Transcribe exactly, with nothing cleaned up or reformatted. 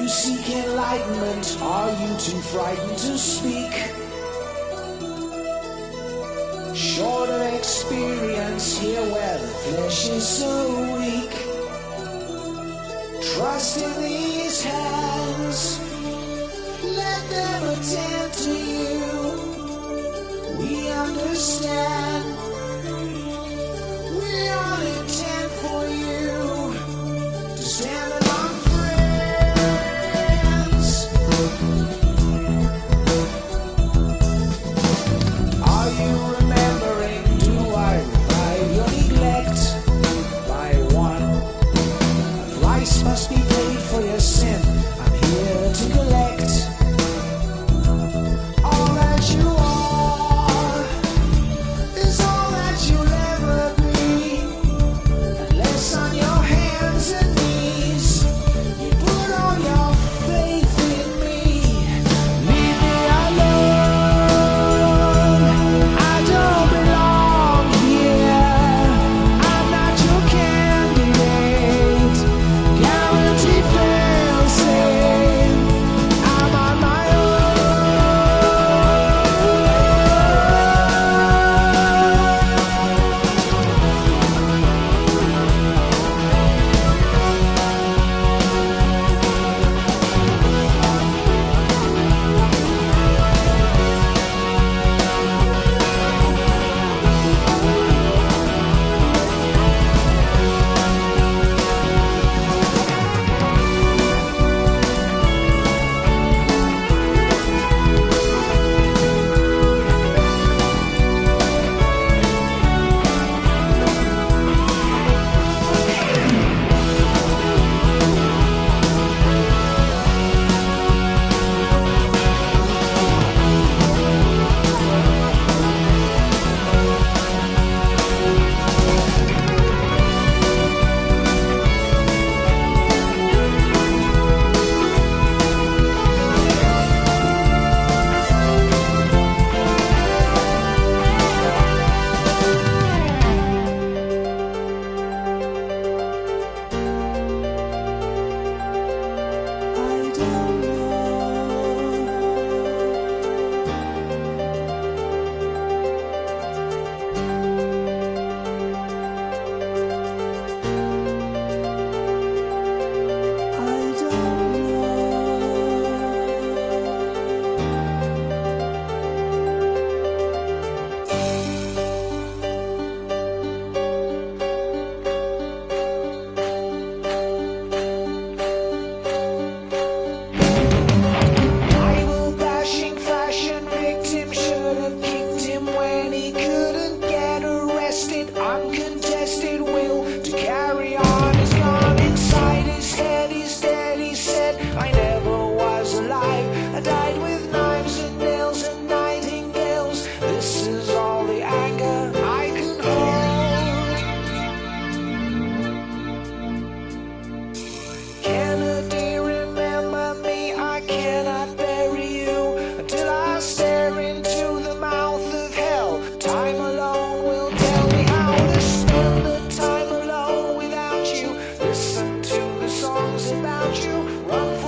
seek enlightenment? Are you too frightened to speak? Short of experience here where the flesh is so weak. Trust in these hands, let them attend to you. We understand, we all intend for you to stand among friends. Are you remembering? Do I revive your neglect? By one, a price must be paid for your sin. I'm here to collect all that you are is all that you'll ever be, unless on your hands and knees you put all your faith in me. Leave me alone, I don't belong here. I'm not your candidate, guaranteed fail-safe. I'm on my Bible-bashing fashion victim should have kicked him when he couldn't get arrested. Uncontested will to carry on is gone inside his head. He's dead, he said, I never was alive. I died with knives and nails and nightingales. This is all the anger I can hold. Kennedy, remember me, I cannot bury you until I stare into the mouth of hell. Time alone will tell me how to spend the time alone without you. Listen to the songs about you, run for